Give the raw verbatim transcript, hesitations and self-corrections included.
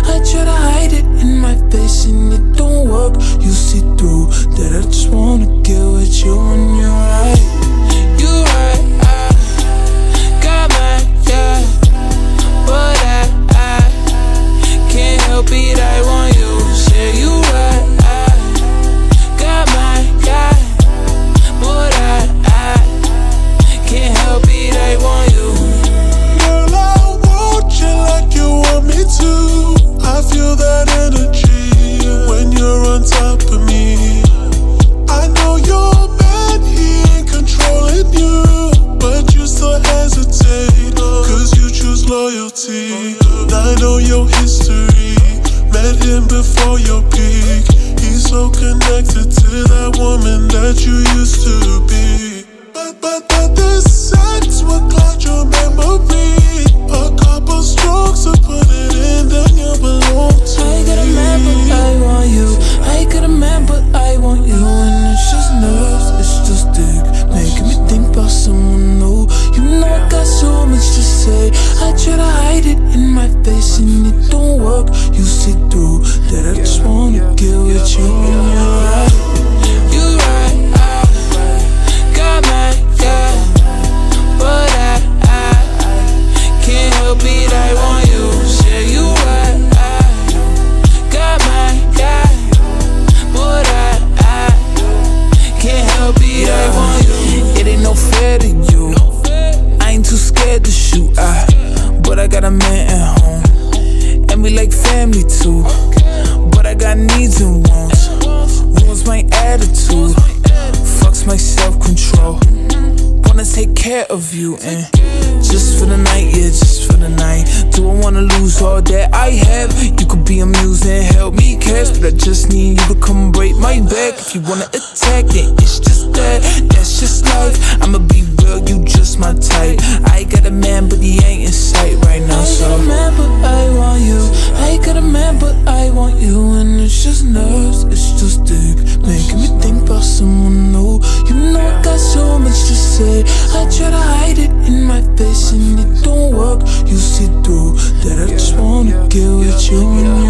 I try to hide it in my face and it don't work. You see through that I just wanna get with you when you're right. You right, I got my yeah, but I, I can't help it, I want you. Say you right, I got my yeah, but I, I can't help it, I want you. Girl, I want you like you want me to. I feel that energy when you're on top of me. I know your man, he ain't controlling you, but you still hesitate, cause you choose loyalty. I know your history, met him before your peak. He's so connected to that woman that you used to be. But, but, but this sex will cloud your memory. A couple strokes to put it in, then you belong to I got a man, but I want you. I got a man, but I want you. And it's just nerves, it's just dick, making me think about someone new. You know I got so much to say. I try to hide it in my face and it don't work. You see through that I just wanna get with you when you're right. You right, I got my yeah, but I, I can't help it, I want you. Say you right, I got my yeah, but I, I can't help it, I want you. It ain't no fair to you, I ain't too scared to shoot, I, but I got a man at home, and we like family too, but I got needs and wants. Ruins my attitude, fucks my self-control. Wanna take care of you, and just for the night, yeah, just for the night. Do I wanna lose all that I have? You could be amused and help me catch, but I just need you to come break my back. If you wanna attack, then it's just that, that's just life. I'ma be real, you just my type. I got a man, but he ain't in sight right now, so I got a man, but I want you. I got a man, but I want you. And it's just nerves, it's just dick, making me think about someone new. You know I got so much to say. I try to hide it in my face and it don't work. You see through that I just wanna get with you.